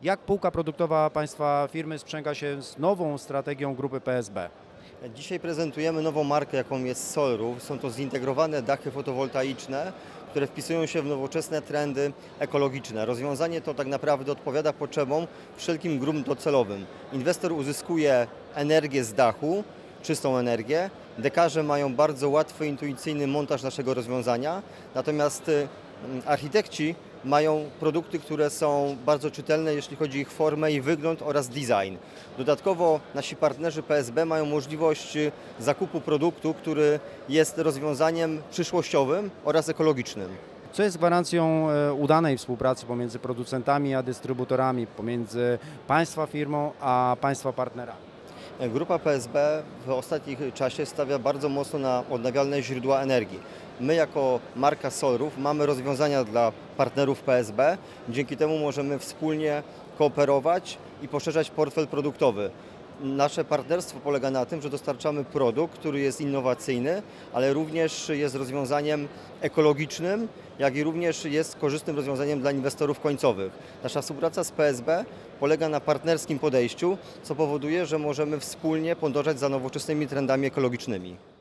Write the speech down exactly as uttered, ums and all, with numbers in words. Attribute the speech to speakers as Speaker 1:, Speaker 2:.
Speaker 1: Jak półka produktowa Państwa firmy sprzęga się z nową strategią grupy P S B?
Speaker 2: Dzisiaj prezentujemy nową markę, jaką jest Solroof. Są to zintegrowane dachy fotowoltaiczne, które wpisują się w nowoczesne trendy ekologiczne. Rozwiązanie to tak naprawdę odpowiada potrzebom wszelkim grup docelowym. Inwestor uzyskuje energię z dachu, czystą energię. Dekarze mają bardzo łatwy, intuicyjny montaż naszego rozwiązania, natomiast architekci mają produkty, które są bardzo czytelne, jeśli chodzi o ich formę i wygląd oraz design. Dodatkowo nasi partnerzy P S B mają możliwość zakupu produktu, który jest rozwiązaniem przyszłościowym oraz ekologicznym.
Speaker 1: Co jest gwarancją udanej współpracy pomiędzy producentami a dystrybutorami, pomiędzy Państwa firmą a Państwa partnerami?
Speaker 2: Grupa P S B w ostatnim czasie stawia bardzo mocno na odnawialne źródła energii. My jako marka Solroof mamy rozwiązania dla partnerów P S B. Dzięki temu możemy wspólnie kooperować i poszerzać portfel produktowy. Nasze partnerstwo polega na tym, że dostarczamy produkt, który jest innowacyjny, ale również jest rozwiązaniem ekologicznym, jak i również jest korzystnym rozwiązaniem dla inwestorów końcowych. Nasza współpraca z P S B polega na partnerskim podejściu, co powoduje, że możemy wspólnie podążać za nowoczesnymi trendami ekologicznymi.